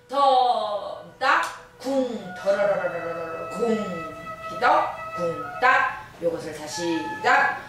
덤딱 궁 더러러러러러 궁 기덕 궁딱 요것을 다시 시작.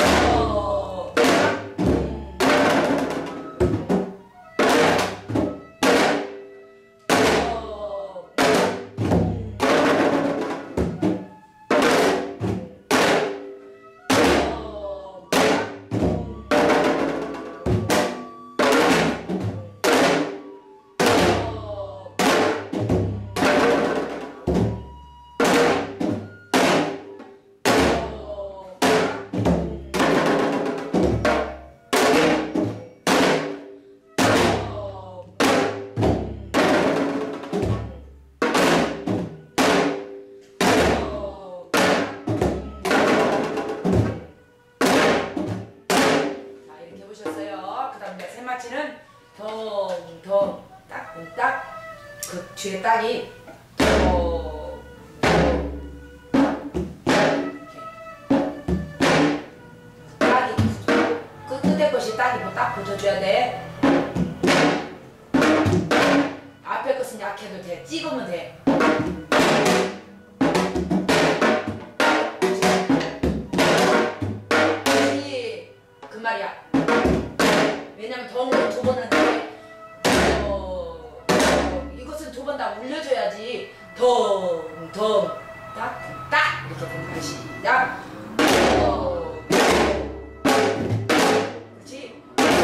세마치는 덩덩 딱딱 그 뒤에 딱이 딱이 그 끝에 것이 딱이 뭐 딱 붙여줘야 돼. 앞에 것은 약해도 돼. 찍으면 돼. 그 말이야. 왜냐면 덩은 두 번은 이것은 두 번 다 울려줘야지. 덩덩 딱 이렇게 되는 것이 시작. 그렇지.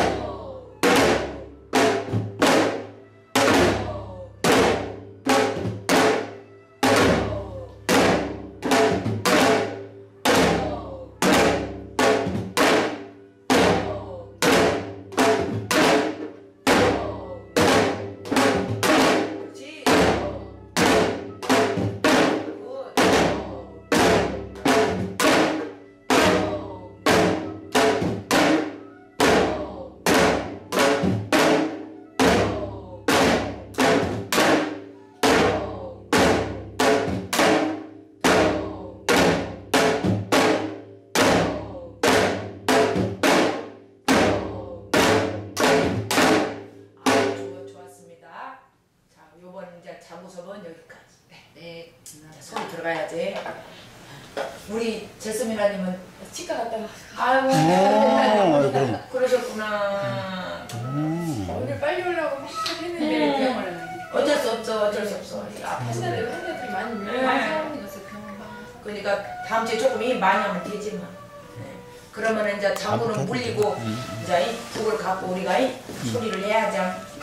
요번 이제 자구섭은 여기까지. 네. 소리 들어가야지. 우리 제스미라님은 치과 갔다가 아이고 그러셨구나. 오늘 빨리 오려고 막 했는데 병원을 어쩔 수 없어. 아파서들 환자들이 많이 사람이 있어서 병원 가서. 그러니까 다음 주에 조금 일 많이 하면 되지만. 그러면 이제 자구는 물리고 이제 북을 갖고 우리가 소리를 해야죠.